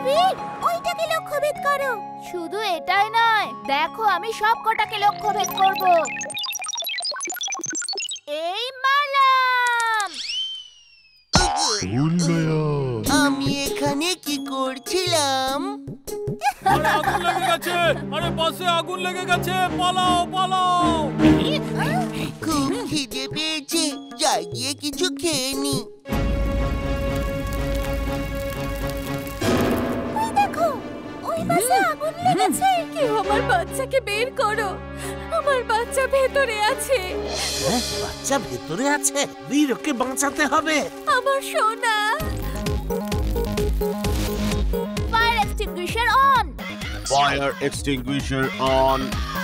বীর, ওইটাকে লক্ষ্যভেদ করো। শুধু এটাই নয়, দেখো আমি সব কটাকে লক্ষ্যভেদ করব। এই মারলাম। আমি এখানে কি করছিলাম? আরে আগুন লেগে গেছে! আরে বাসে আগুন লেগে গেছে! পালাও পালাও! খুব খিদে পেয়েছে, যাই গিয়ে কিছু খেয়ে নি। ওই দেখো, ওই বাসে আগুন লেগেছে। কেউ আমার বাচ্চাকে বের করো, আমার বাচ্চা ভেতরে আছে। বাচ্চা ভেতরে আছে? বীর, ওকে বাঁচাতে হবে। আমার সোনা। Fire extinguisher on. Fire extinguisher on.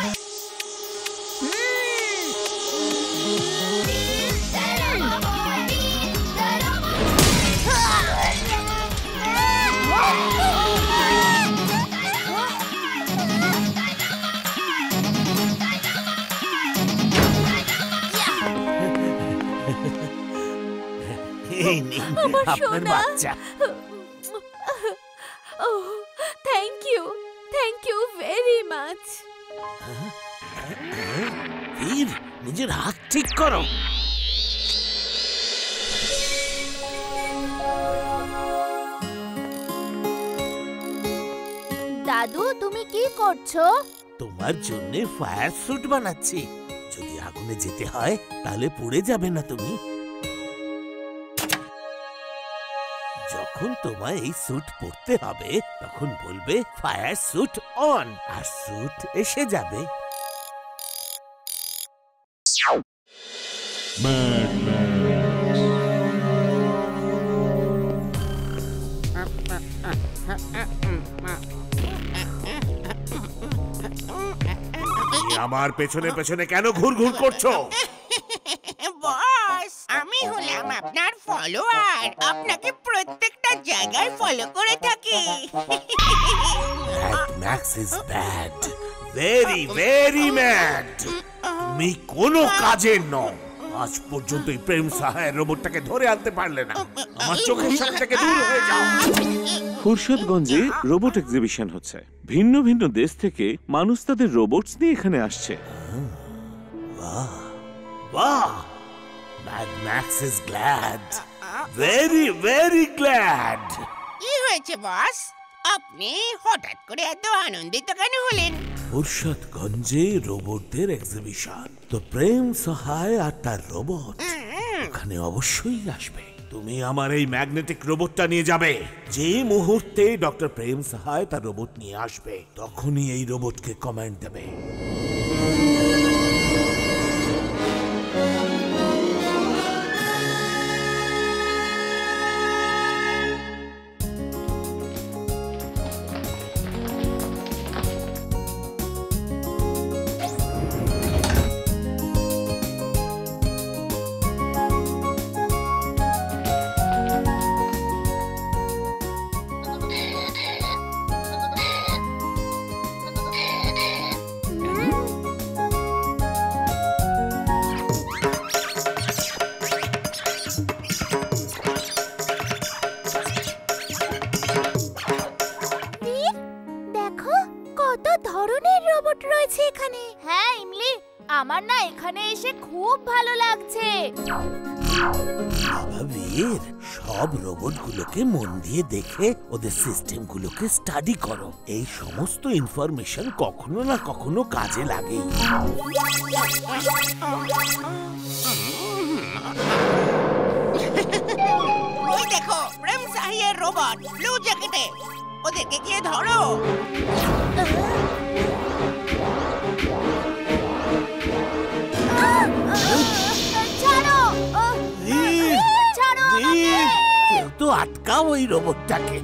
এই নিন আপনার বাচ্চা। Oh, thank you very much. বীর, নিজের হাত ঠিক করো। দাদু, তুমি কি করছো? তোমার জন্য ফায়ার স্যুট বানাচ্ছি। যদি আগুনে যেতে হয় তাহলে পুড়ে যাবে না তুমি। যখন তোমায় এই স্যুট পরতে হবে তখন বলবে ফায়ার স্যুট অন, আর স্যুট এসে যাবে। আমার পেছনে পেছনে কেন ঘুরঘুর করছো? বস, আমি হলাম আপনার ফলোয়ার, আপনাকে প্রত্যেকটা জায়গায় ফলো করে থাকি। Max is bad, very very bad. তুমি কোনো কাজের নও। আজ পর্যন্ত এই প্রেম সাহায়ের রোবটটাকে ধরে আনতে পারলে না। আমার চোখের সামনে থেকে দূর হয়ে যাও। খুরশদগঞ্জে রোবট এক্সিবিশন হচ্ছে। ভিন্ন ভিন্ন দেশ থেকে মানুষ তাদের রোবটস নিয়ে এখানে আসছে। বাহ বাহ, Mad Max is glad, very very glad. কি হয়েছে বস? আপনি হঠাৎ করে এত আনন্দিত কেন হলেন? খুরশদগঞ্জে রোবটদের এক্সিবিশন, তো প্রেম সহায় আর তার রোবট ওখানে অবশ্যই আসবে। তুমি আমার এই ম্যাগনেটিক রোবটটা নিয়ে যাবে। যে মুহূর্তে ডক্টর প্রেম সহায় তার রোবট নিয়ে আসবে তখনই এই রোবটকে কমান্ড দেবে। হ্যাঁ ইমলি, আমার না এখানে এসে খুব ভালো লাগছে। বাবা বীর, সব রোবটগুলোকে মন দিয়ে দেখে ওদের সিস্টেমগুলোকে স্টাডি করো। এই সমস্ত ইনফরমেশন কখনো না কখনো কাজে লাগে। ওই দেখো, প্রেম সাহিয়ের রোবট ব্লু জ্যাকেটে, ওদেরকে গিয়ে ধরো। কেউ তো আটকাও ওই রোবটটাকে।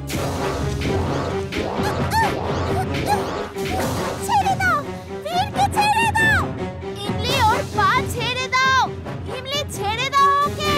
ছেড়ে দাও, বীরকে ছেড়ে দাও। ইমলি, ওর পা ছেড়ে দাও। ইমলি, ছেড়ে দাও ওকে।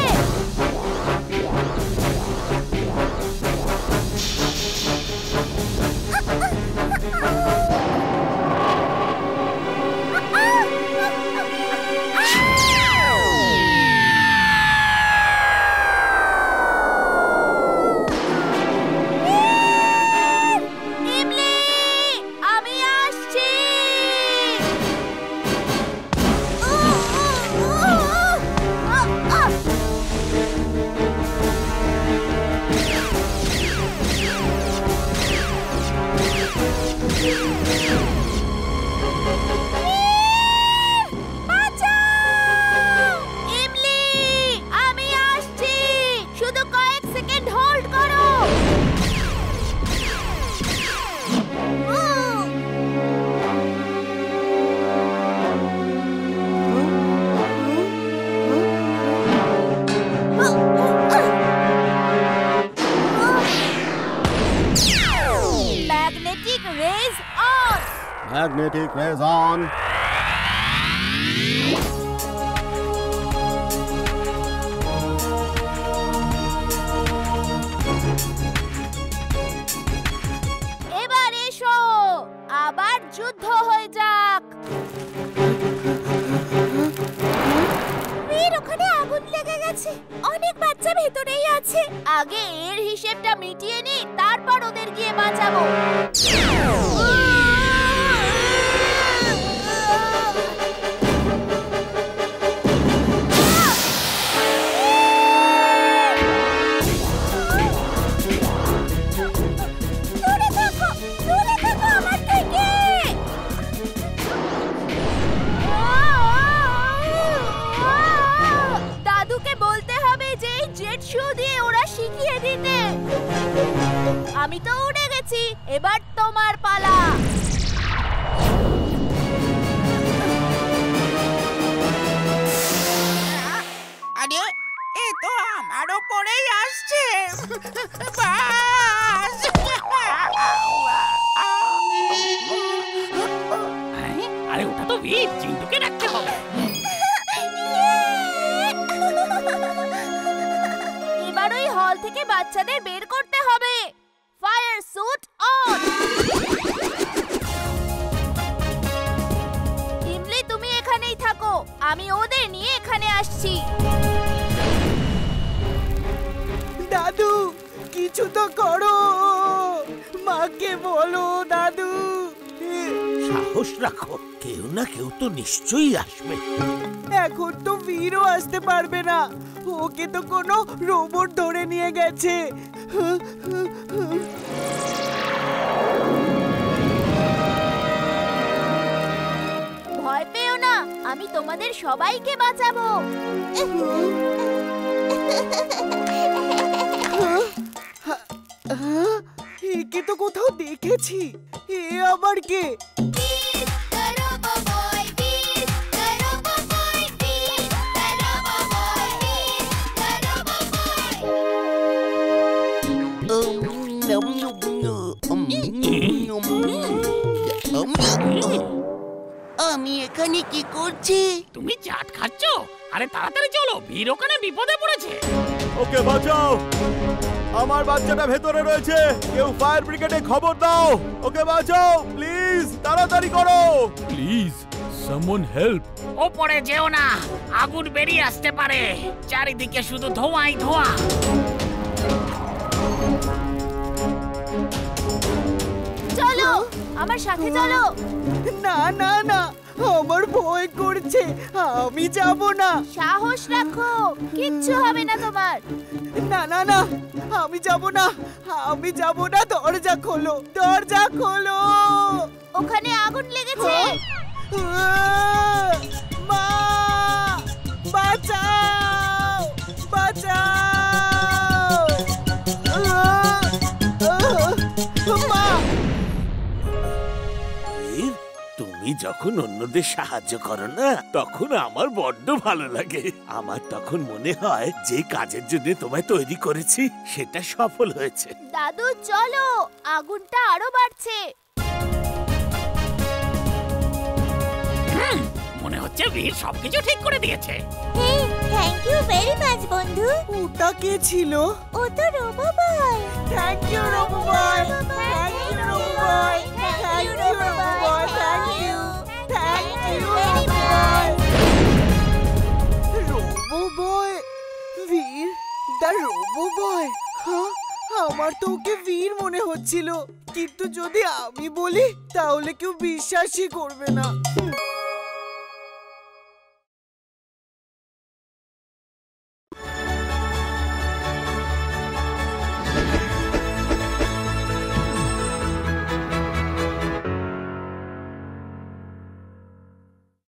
ইমলি, আমি আসছি, শুধু কয়েক সেকেন্ড হোল্ড করো। Magnetic rays on. Magnetic rays on. এবার এসো, আবার যুদ্ধ হয়ে যাক। বীর, ওখানে আগুন লেগে গেছে, অনেক বাচ্চা ভেতরেই আছে। আগে এর হিসেবটা মিটিয়ে নি, তারপর ওদের গিয়ে বাঁচাবো। দূরে থাকো, দূরে থাকো আমার থেকে। দাদুকে বলতে হবে যে এই জেট শো দিয়ে ওরা শিখিয়ে দিতে। আমি তো উড়ে গেছি, এবার তোমার পালা। আরে এ তো আমার ওপরেই আসছে। বাস! আরে ওটা তো বীর, চিন্টুকে রাখতে হবে। এবার ওই হল থেকে বাচ্চাদের বের করতে হবে। Fire suit on. ইমলি, তুমি এখানেই থাকো, আমি ওদের নিয়ে এখানে আসছি। দাদু, কিছু তো করো, মাকে বলো দাদু। সাহস রাখো, কেউ না কেউ তো নিশ্চয়ই আসবে। এখন তো বীরও আসতে পারবে না, ওকে তো কোনো রোবট ধরে নিয়ে গেছে। ভয় পেও না, আমি তোমাদের সবাইকে বাঁচাবো। একে তো কোথাও দেখেছি, এ আবার কে? আমি এখানে কি করছি? তুমি চাট খাচ্ছ? আরে তাড়াতাড়ি চলো, বীর ওখানে বিপদে পড়েছে। ওকে বাঁচাও, আমার বাচ্চাটা ভেতরে রয়েছে, কেউ ফায়ার ব্রিগেডে খবর দাও। ওকে বাঁচাও প্লিজ, তাড়াতাড়ি করো প্লিজ সামওয়ান হেল্প। ওপরে যেও না, আগুন বেরিয়ে আসতে পারে, চারিদিকে শুধু ধোঁয়াই ধোঁয়া। চলো, আমার সাথে চলো। না না না, আমার ভয় করছে, আমি যাব না। সাহস রাখো, কিচ্ছু হবে না তোমার। না না না, আমি যাব না, আমি যাব না। দরজা খোলো, দরজা খোলো। ওখানে আগুন লেগেছে। মা, বাঁচাও, বাঁচাও। মা, বীর, তুমি যখন অন্যদের সাহায্য করো না, তখন আমার বড্ড ভালো লাগে। আমার তখন মনে হয় যে কাজের জন্য তোমায় তৈরি করেছি সেটা সফল হয়েছে। দাদু চলো, আগুনটা আরো বাড়ছে। মনে হচ্ছে বীর সবকিছু ঠিক করে দিয়েছে। থ্যাংক ইউ ভেরি মাচ বন্ধু। ওটা কে ছিল? ও তো robo boy. Thank you robo boy, thank you robo boy, thank you robo boy, thank you, thank you robo boy. Robo boy, বীর দা রোবো বয়। হ্যাঁ, আমার তো ওকে বীর মনে হচ্ছিল, কিন্তু যদি আমি বলি তাহলে কেউ বিশ্বাসই করবে না।